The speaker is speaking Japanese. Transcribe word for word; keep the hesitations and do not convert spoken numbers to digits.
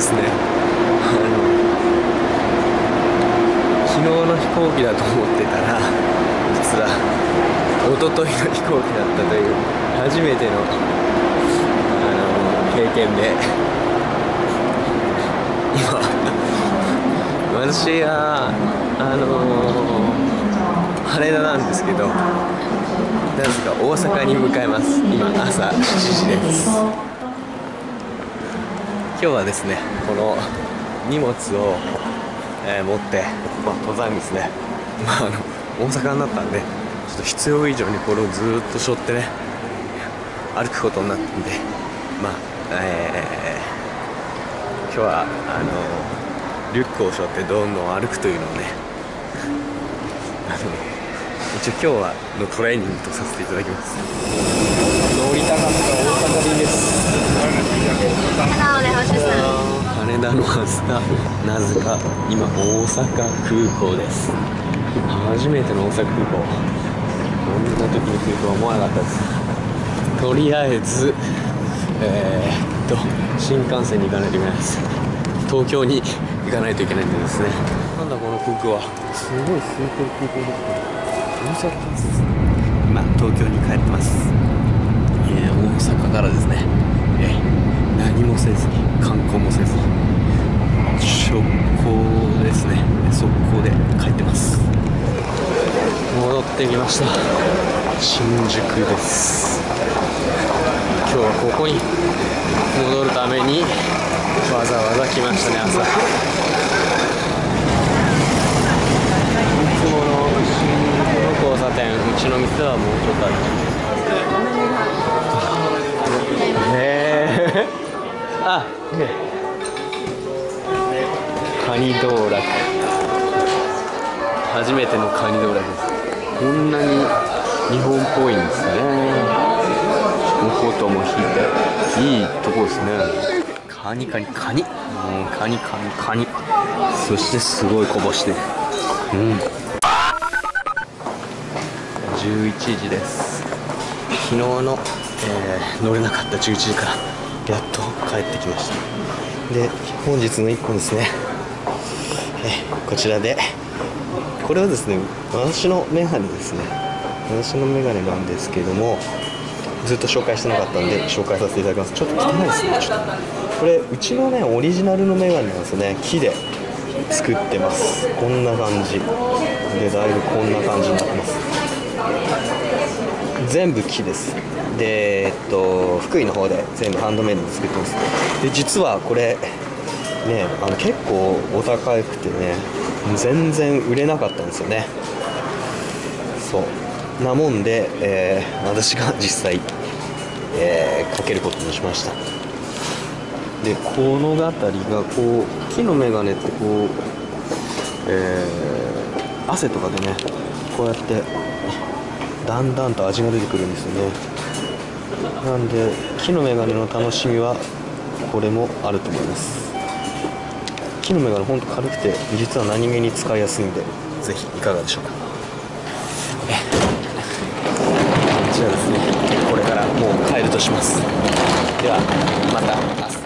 ですね、あの昨日の飛行機だと思ってたら実は一昨日の飛行機だったという初めての、あの経験で、今私はあの羽田なんですけど、なぜか大阪に向かいます。今朝しちじです。今日はですね、この荷物を、えー、持って、まあ、登山ですね、まあ、あの大阪になったんで、ちょっと必要以上にこれをずーっと背負ってね歩くことになったんで、まあえー、今日はあのリュックを背負ってどんどん歩くというのをね、あの一応今日はのトレーニングとさせていただきます。乗りたかった大阪便です。羽田のはずがなぜか今大阪空港です。初めての大阪空港、こんな時に来るとは思わなかったです。とりあえずえー、っと新幹線に行かないといけないです。東京に行かないといけないんでですね。なんだこの空港は、すごい空港空港ですね。大阪です。今東京に帰ってます。えー、大阪からですね、えー、何もせずに観光もせずに直行ですね、速攻で帰ってます。戻ってきました。新宿です。今日はここに戻るためにわざわざ来ましたね。朝いつもの新宿の交差点、うちの店はもうちょっとある。へえあ、ね、カニ道楽、初めてのカニ道楽です。こんなに日本っぽいんですね。コートも引いていいとこですね。カニカニカニ、うん、カニカニカニ、そしてすごいこぼして、うん、じゅういちじです。昨日の、えー、乗れなかったじゅういちじからやっと帰ってきました。で本日のいっぽんですね、えー、こちらで、これはですね私のメガネですね。私のメガネなんですけども、ずっと紹介してなかったんで紹介させていただきます。ちょっと汚いですね。ちょっとこれうちのねオリジナルのメガネなんですよね。木で作ってます。こんな感じで、だいぶこんな感じになってます。全部木です。でえっと福井の方で全部ハンドメイドで作ってます。で実はこれね、あの結構お高くてね、全然売れなかったんですよね。そうなもんで、えー、私が実際、えー、かけることにしました。でこの辺りがこう木のメガネってこう、えー、汗とかでねこうやってだんだんと味が出てくるんですよね。なんで木のメガネの楽しみはこれもあると思います。木のメガネほんと軽くて実は何気に使いやすいんで、ぜひいかがでしょうか。こちらですね、これからもう帰るとします。ではまた明日。